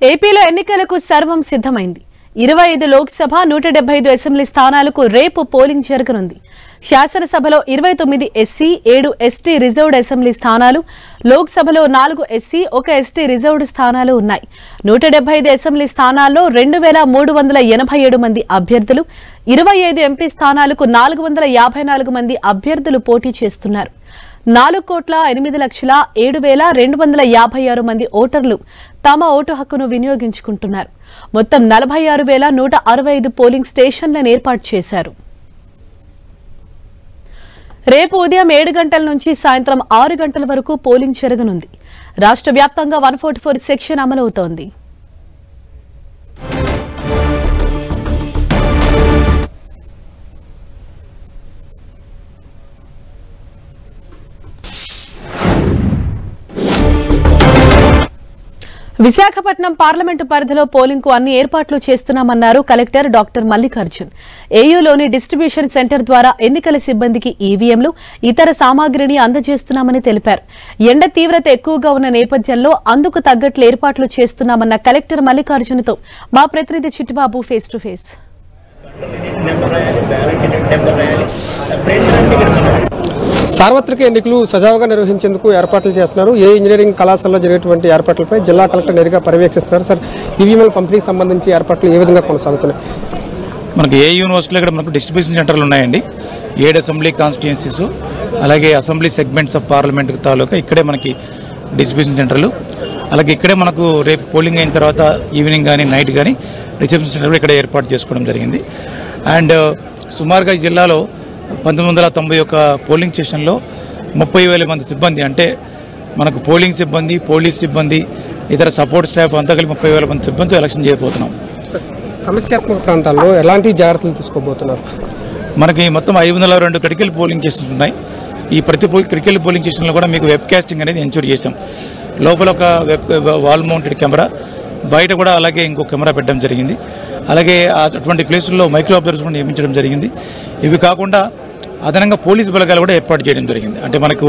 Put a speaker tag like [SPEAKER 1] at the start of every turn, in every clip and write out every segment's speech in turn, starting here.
[SPEAKER 1] ఏపీలో ఎన్నికలకు సర్వం సిద్ధమైంది. 25 లోక్సభ 175 అసెంబ్లీ స్థానాలకు రేపు పోలింగ్ జరగనుంది. శాసనసభలో 29 ఎస్సీ 7 ఎస్టీ రిజర్వ్డ్ అసెంబ్లీ స్థానాలు, లోక్సభలో 4 ఎస్సీ 1 ఎస్టీ రిజర్వ్డ్ స్థానాలు ఉన్నాయి. 175 అసెంబ్లీ స్థానాల్లో 2387 మంది అభ్యర్థులు, 25 ఎంపీ స్థానాలకు 454 మంది అభ్యర్థులు పోటీ చేస్తున్నారు. 4,08,07,256 మంది ఓటర్లు తమ ఓటు హక్కును వినియోగించుకుంటున్నారు. మొత్తం 46,165 పోలింగ్ స్టేషన్లను ఏర్పాటు చేశారు. రేపు ఉదయం 7 గంటల నుంచి సాయంత్రం 6 గంటల వరకు పోలింగ్ జరగనుంది. రాష్ట్ర వ్యాప్తంగా 144 సెక్షన్ అమలవుతోంది. విశాఖపట్నం పార్లమెంటు పరిధిలో పోలింగ్ కు అన్ని ఏర్పాట్లు చేస్తున్నామన్నారు కలెక్టర్ డాక్టర్ మల్లికార్జున్. ఏయూలోని డిస్ట్రిబ్యూషన్ సెంటర్ ద్వారా ఎన్నికల సిబ్బందికి ఈవీఎంలు, ఇతర సామాగ్రిని అందజేస్తున్నామని తెలిపారు. ఎండ తీవ్రత ఎక్కువగా ఉన్న నేపథ్యంలో అందుకు తగ్గట్లు ఏర్పాట్లు చేస్తున్నామన్న కలెక్టర్ మల్లికార్జున్తో మా ప్రతినిధి చిట్టిబాబు ఫేస్ టు ఫేస్.
[SPEAKER 2] సార్వత్రిక ఎన్నికలు సజావుగా నిర్వహించేందుకు ఏర్పాట్లు చేస్తున్నారు. ఏ ఇంజనీరింగ్ కళాశాలలో జరిగేటువంటి ఏర్పాట్లపై జిల్లా కలెక్టర్ నేరుగా పర్యవేక్షిస్తున్నారు. సార్, ఈవీఎంల పంపిణీకి సంబంధించి ఏర్పాట్లు ఏ విధంగా కొనసాగుతున్నాయి?
[SPEAKER 3] మనకి ఏ యూనివర్సిటీలో ఇక్కడ మనకు డిస్ట్రిబ్యూషన్ సెంటర్లు ఉన్నాయండి. 7 అసెంబ్లీ కాన్స్టిట్యుయెన్సీస్, అలాగే అసెంబ్లీ సెగ్మెంట్స్ ఆఫ్ పార్లమెంట్ తాలూకా ఇక్కడే మనకి డిస్ట్రిబ్యూషన్ సెంటర్లు. అలాగే ఇక్కడే మనకు రేపు పోలింగ్ అయిన తర్వాత ఈవినింగ్ కానీ నైట్ కానీ రిసెప్షన్ సెంటర్ ఇక్కడ ఏర్పాటు చేసుకోవడం జరిగింది. అండ్ సుమారుగా ఈ జిల్లాలో 1991 పోలింగ్ స్టేషన్లో 30,000 మంది సిబ్బంది, అంటే మనకు పోలింగ్ సిబ్బంది, పోలీస్ సిబ్బంది, ఇతర సపోర్ట్ స్టాఫ్ అంతా కలిపి 30,000 మంది సిబ్బందితో ఎలక్షన్ చేయబోతున్నాం.
[SPEAKER 2] సమస్యాత్మక ప్రాంతాల్లో ఎలాంటి జాగ్రత్తలు తీసుకోబోతున్నారు?
[SPEAKER 3] మనకి మొత్తం 502 క్రిటికల్ పోలింగ్ స్టేషన్స్ ఉన్నాయి. ఈ ప్రతి క్రిటికల్ పోలింగ్ స్టేషన్లో కూడా మీకు వెబ్ కాస్టింగ్ అనేది ఎన్షూర్ చేశాం. లోపల ఒక వాల్ మౌంటెడ్ కెమెరా, బయట కూడా అలాగే ఇంకో కెమెరా పెట్టడం జరిగింది. అలాగే అటువంటి ప్లేసుల్లో మైక్రో అబ్జర్వర్స్ కూడా నియమించడం జరిగింది. ఇవి కాకుండా అదనంగా పోలీస్ బలగాలు కూడా ఏర్పాటు చేయడం జరిగింది. అంటే మనకి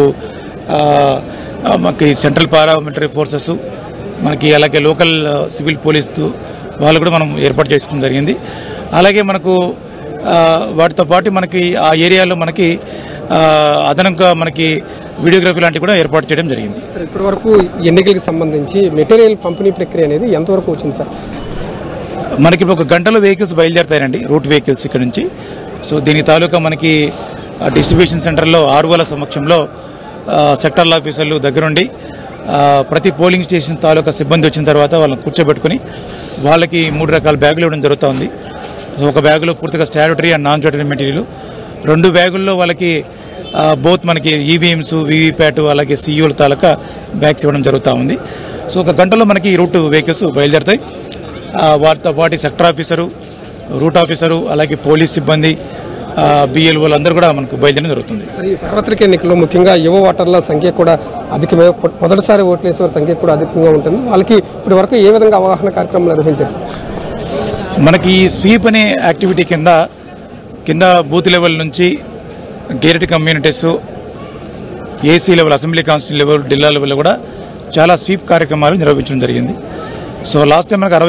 [SPEAKER 3] సెంట్రల్ పారామిలిటరీ ఫోర్సెస్, మనకి అలాగే లోకల్ సివిల్ పోలీస్ వాళ్ళు కూడా మనం ఏర్పాటు చేసుకోవడం జరిగింది. అలాగే మనకు వాటితో పాటు మనకి ఆ ఏరియాలో మనకి అదనంగా మనకి వీడియోగ్రఫీ లాంటివి కూడా ఏర్పాటు చేయడం జరిగింది.
[SPEAKER 2] సార్, ఇప్పటి వరకు ఎన్నికలకు సంబంధించి మెటీరియల్ పంపిణీ ప్రక్రియ అనేది ఎంతవరకు వచ్చింది సార్?
[SPEAKER 3] మనకి ఒక గంటలో వెహికల్స్ బయలుదేరుతాయండి, రూట్ వెహికల్స్ ఇక్కడ నుంచి. సో దీని తాలూకా మనకి డిస్ట్రిబ్యూషన్ సెంటర్లో ఆర్ఓల సమక్షంలో సెక్టర్ల ఆఫీసర్లు దగ్గరుండి ప్రతి పోలింగ్ స్టేషన్ తాలూకా సిబ్బంది వచ్చిన తర్వాత వాళ్ళని కూర్చోబెట్టుకుని వాళ్ళకి 3 రకాల బ్యాగులు ఇవ్వడం జరుగుతుంది. సో ఒక బ్యాగులో పూర్తిగా statutory and non statutory material, 2 బ్యాగుల్లో వాళ్ళకి బోత్ మనకి ఈవీఎంస్, వీవీప్యాట్, అలాగే సియూల తాలూకా బ్యాగ్స్ ఇవ్వడం జరుగుతూ ఉంది. సో ఒక గంటలో మనకి రూట్ వెహికల్స్ బయలుదేరుతాయి. వాటితో పాటు సెక్టర్ ఆఫీసరు, రూట్ ఆఫీసరు, అలాగే పోలీస్ సిబ్బంది, బిఎల్ఓలు అందరూ కూడా మనకు బయలుదేరడం జరుగుతుంది.
[SPEAKER 2] ఈ సార్వత్రిక ఎన్నికల్లో ముఖ్యంగా యువ ఓటర్ల సంఖ్య కూడా అధికమే, మొదటిసారి ఓట్లు వేసే సంఖ్య కూడా అధికంగా ఉంటుంది. వాళ్ళకి ఇప్పటి వరకు ఏ విధంగా అవగాహన కార్యక్రమాలు నిర్వహించారు?
[SPEAKER 3] మనకి ఈ స్వీప్ అనే యాక్టివిటీ కింద బూత్ లెవెల్ నుంచి gated communities, AC level, assembly constituency level, జిల్లా లెవెల్లో కూడా చాలా స్వీప్ కార్యక్రమాలు నిర్వహించడం జరిగింది. సో లాస్ట్ టైం మనకు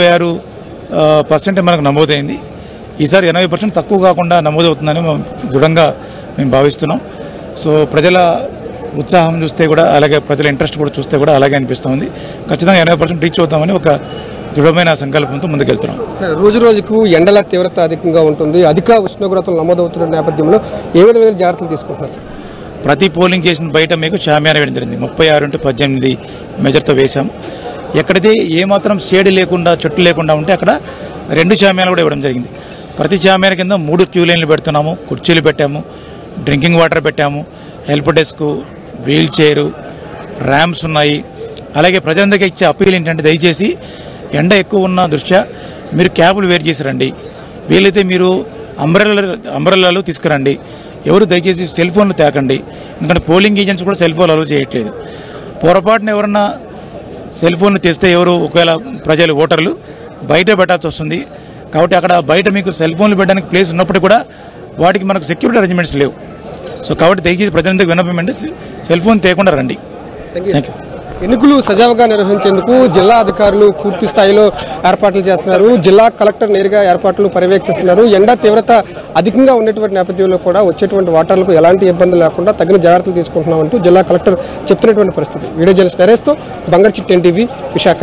[SPEAKER 3] 66% మనకు నమోదైంది. ఈసారి 80% తక్కువ కాకుండా నమోదవుతుందని దృఢంగా మేము భావిస్తున్నాం. సో ప్రజల ఉత్సాహం చూస్తే కూడా, అలాగే ప్రజల ఇంట్రెస్ట్ కూడా చూస్తే కూడా అలాగే అనిపిస్తుంది. ఖచ్చితంగా 80% రీచ్ అవుతామని ఒక దృఢమైన సంకల్పంతో ముందుకెళ్తున్నాం.
[SPEAKER 2] సార్, రోజు రోజుకు ఎండల తీవ్రత అధికంగా ఉంటుంది. అధిక ఉష్ణోగ్రతలు నమోదవుతున్న నేపథ్యంలో ఏ విధమైన జాగ్రత్తలు తీసుకుంటున్నారు సార్?
[SPEAKER 3] ప్రతి పోలింగ్ స్టేషన్ బయట మీకు షామియానా వేయడం జరిగింది. 36x18 మెజర్తో వేశాం. ఎక్కడైతే ఏమాత్రం షేడ్ లేకుండా, చెట్లు లేకుండా ఉంటే అక్కడ 2 షామియాలు కూడా ఇవ్వడం జరిగింది. ప్రతి షామియాన కింద 3 క్యూ లైన్లు పెడుతున్నాము, కుర్చీలు పెట్టాము, డ్రింకింగ్ వాటర్ పెట్టాము, help desk, wheel chair, ramps ఉన్నాయి. అలాగే ప్రజలందరికీ ఇచ్చే అప్పీల్ ఏంటంటే, దయచేసి ఎండ ఎక్కువ ఉన్న దృష్ట్యా మీరు క్యాబులు వేరు చేసి రండి. వీలైతే మీరు అంబ్రెల్లాలు తీసుకురండి. ఎవరు దయచేసి సెల్ ఫోన్లు తేకండి. ఎందుకంటే పోలింగ్ ఏజెంట్స్ కూడా సెల్ ఫోన్లు అలౌ చేయట్లేదు. పొరపాటున ఎవరన్నా సెల్ ఫోన్లు తెస్తే ఒకవేళ ప్రజలు ఓటర్లు బయట పెట్టాల్సి వస్తుంది. కాబట్టి అక్కడ బయట మీకు సెల్ ఫోన్లు పెట్టడానికి ప్లేస్ ఉన్నప్పటికీ కూడా వాటికి మనకు సెక్యూరిటీ అరేంజ్మెంట్స్ లేవు. సో కాబట్టి దయచేసి ప్రజలందరికీ విన్నపం సెల్ ఫోన్ తేకుండా రండి. Thank you.
[SPEAKER 2] ఎన్నికలు సజావుగా నిర్వహించేందుకు జిల్లా అధికారులు పూర్తి స్థాయిలో ఏర్పాట్లు చేస్తున్నారు. జిల్లా కలెక్టర్ నేరుగా ఏర్పాట్లు పర్యవేక్షిస్తున్నారు. ఎండ తీవ్రత అధికంగా ఉన్నటువంటి నేపథ్యంలో కూడా వచ్చేటువంటి ఓటర్లకు ఎలాంటి ఇబ్బంది లేకుండా తగిన జాగ్రత్తలు తీసుకుంటున్నామంటూ జిల్లా కలెక్టర్ చెప్తున్నటువంటి పరిస్థితి. వీడియో జర్నలిస్ట్ నరేష్తో బంగారుచిట్టి NTV విశాఖ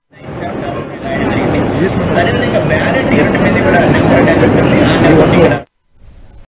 [SPEAKER 2] నుంచి.